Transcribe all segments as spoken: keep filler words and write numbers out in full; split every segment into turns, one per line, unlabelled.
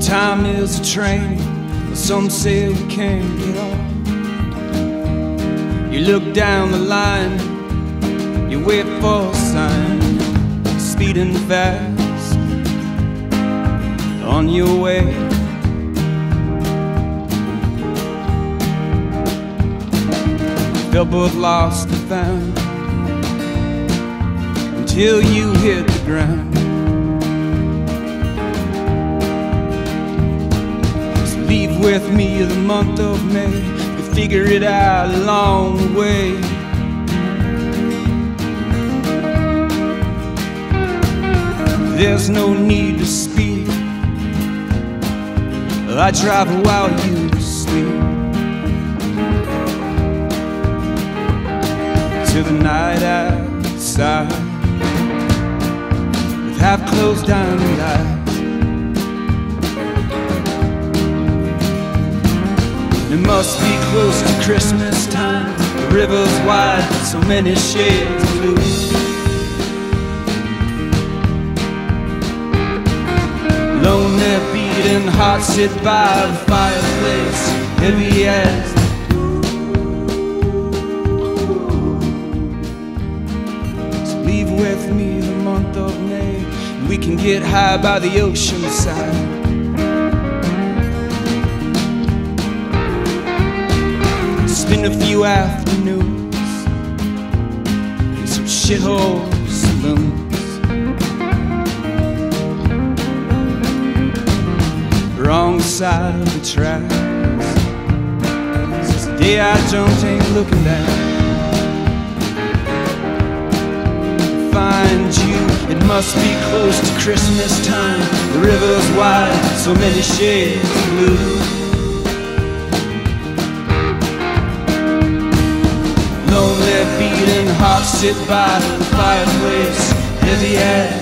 Time is a train, but some say we can't get off. You look down the line, you wait for a sign, speeding fast on your way. Felt both lost and found until you hit the ground. So leave with me the month of May, we'll figure it out along the way. There's no need to speak, I drive while you sleep. To the night outside with half-closed diamond eyes. It must be close to Christmas time, the river's wide, so many shades of blue. Lonely beating heart sit by the fireplace, heavy as leave with me the month of May, we can get high by the ocean side. Spend a few afternoons in some shithole saloons. Wrong side of the tracks, since the day I jumped ain't looking down. Find you, it must be close to Christmas time, the river's wide, so many shades of blue. Lonely beating hearts sit by the fireplace, heavy as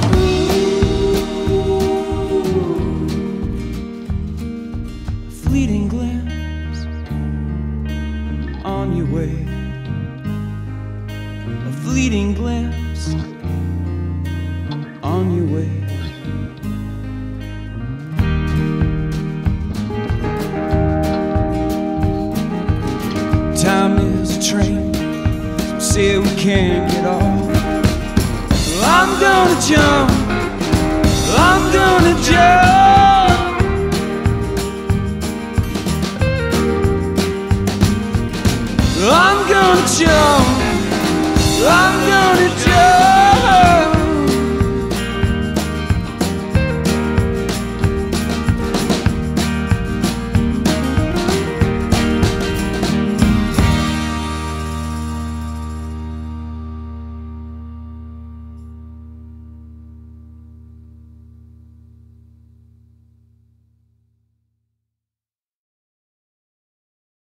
a fleeting glimpse on your way, a fleeting glimpse on your way. Time is a train, some say we can't get off. Well, I'm gonna jump